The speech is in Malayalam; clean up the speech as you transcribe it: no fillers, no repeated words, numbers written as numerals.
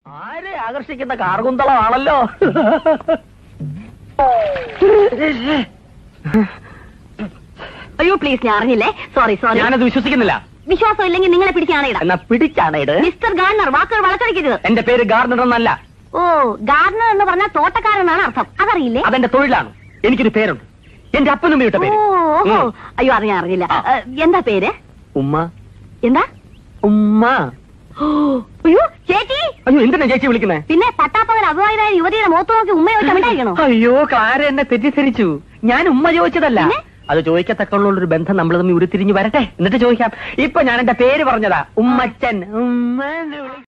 ആരെ ആകർഷിക്കുന്ന കാർകുന്തളമാണല്ലോ. അയ്യോ പ്ലീസ്, ഞാൻ അറിഞ്ഞില്ലേ. സോറി. ഞാനത് വിശ്വസിക്കുന്നില്ല. വിശ്വാസം ഇല്ലെങ്കിൽ നിങ്ങളെ പിടിച്ചാണേടാ. എന്നാ പിടിച്ചാണേട്. മിസ്റ്റർ ഗാർണർ, വാക്കുകൾ വളച്ചടിക്കരുത്. എന്റെ പേര് ഗാർഡനർ എന്നല്ല. ഓ, ഗാർഡനർ എന്ന് പറഞ്ഞാൽ തോട്ടക്കാരനാണ് അർത്ഥം. അതറിയില്ലേ? അതെന്റെ തൊഴിലാണ്. എനിക്കൊരു പേരുണ്ട്. എന്റെ അപ്പനുമ്മയുടെ പേര്. ഓ, അയ്യോ അത് ഞാൻ അറിഞ്ഞില്ല. എന്താ പേര്? ഉമ്മ. എന്താ? ഉമ്മ. അയ്യോ ചേച്ചി. അയ്യോ എന്തിനാ ചേച്ചി വിളിക്കുന്നേ? പിന്നെ പട്ടാപ്പകൽ അഭിമാനായ യുവതിയുടെ മുഖത്ത് നോക്കി ഉമ്മയോ ചമിട്ടായിരിക്കണോ? അയ്യോ ക്ലാര എന്നെ തെറ്റിദ്ധരിച്ചു. ഞാൻ ഉമ്മ ചോദിച്ചതല്ല. അത് ചോദിക്കത്തക്കുള്ള ഒരു ബന്ധം നമ്മൾ തമ്മിൽ ഉരുത്തിരിഞ്ഞ് വരട്ടെ, എന്നിട്ട് ചോദിക്കാം. ഇപ്പൊ ഞാൻ എന്റെ പേര് പറഞ്ഞതാ, ഉമ്മച്ചൻ. ഉമ്മ